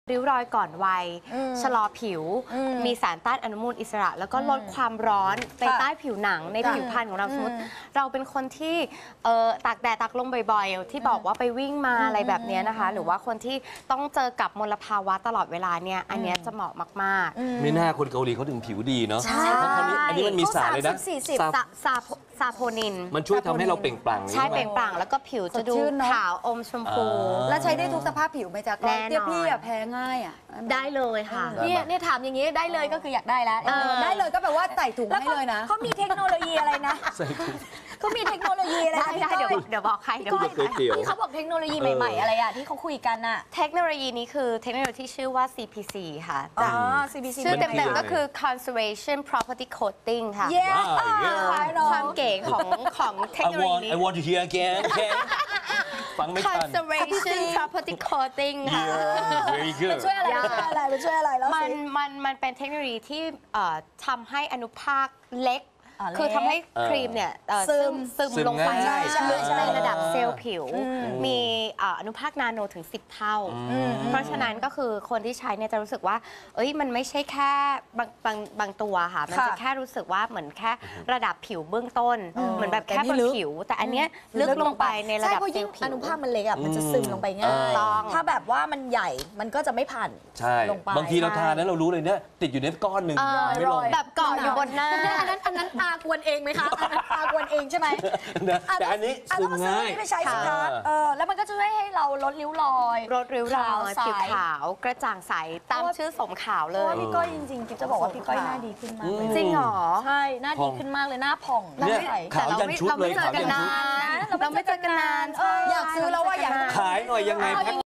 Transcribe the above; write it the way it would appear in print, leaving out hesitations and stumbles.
ริ้วรอยก่อนวัยชะลอผิวมีสารต้านอนุมูลอิสระแล้วก็ลดความร้อนในใต้ผิวหนังในผิวพรรณของเราสมมติเราเป็นคนที่ตากแดดตากลมบ่อยๆที่บอกว่าไปวิ่งมาอะไรแบบนี้นะคะหรือว่าคนที่ต้องเจอกับมลภาวะตลอดเวลาเนี่ยอันนี้จะเหมาะมากๆไม่น่าคนเกาหลีเขาถึงผิวดีเนาะเพราะอันนี้มันมีสารเลยนะซาโพนินมันช่วยทำให้เราเปล่งปลั่งใช่เปล่งปลั่งแล้วก็ผิวจะดูขาวอมชมพูแล้วใช้ได้ทุกสภาพผิวไหมจ๊ะแน่นอนพี่แพ้ง่ายได้เลยค่ะเนี่ยถามอย่างนี้ได้เลยก็คืออยากได้แล้วได้เลยก็แปลว่าใส่ถุงให้เลยนะเขามีเทคโนโลยีอะไรนะเขามีเทคโนโลยีอะไรได้เดี๋ยวบอกใครที่เขาบอกเทคโนโลยีใหม่ๆอะไรอะที่เขาคุยกันอะเทคโนโลยีนี้คือเทคโนโลยีที่ชื่อว่า CPC ค่ะ CPC ชื่อเต็มๆก็คือ Conservation Property Coating ค่ะความเก๋ของเทคโนโลยีนี้ I want to hear again ฟังไม่ทัน Conservation Property Coating ค่ะ Very good มันช่วยอะไรแล้วมันเป็นเทคโนโลยีที่ทำให้อนุภาคเล็กคือทำให้ครีมเนี่ยซึมลงไปลึกในระดับเซลล์ผิวมีอนุภาคนาโนถึง10 เท่าเพราะฉะนั้นก็คือคนที่ใช้เนี่ยจะรู้สึกว่ามันไม่ใช่แค่บางตัวค่ะมันจะแค่รู้สึกว่าเหมือนแค่ระดับผิวเบื้องต้นเหมือนแบบแค่บนผิวแต่อันเนี้ยลึกลงไปในระดับเซลล์ผิวอนุภาคมันเล็กมันจะซึมลงไปง่ายถ้าแบบว่ามันใหญ่มันก็จะไม่ผ่านลงไปบางทีเราทานแล้วเรารู้เลยเนี่ยติดอยู่ในก้อนหนึ่งไม่ลงแบบเกาะอยู่บนหน้าอันนั้นตากวนเองไหมคะตากวนเองใช่ไหมแต่อันนี้ซึมง่ายไม่ใช่สิคะแล้วมันก็จะช่วยให้เราลดริ้วรอยผิวขาวกระจ่างใสตามชื่อสมขาวเลยพี่ก้อยจริงๆกิ๊บจะบอกว่าพี่ก้อยหน้าดีขึ้นมากเลยจริงเหรอใช่หน้าดีขึ้นมากเลยหน้าผ่องเนี่ยขาวยันชุดเลยขาวยันชุดเราไม่เจอกันนานอยากซื้อแล้วว่าอยากขายหน่อยยังไง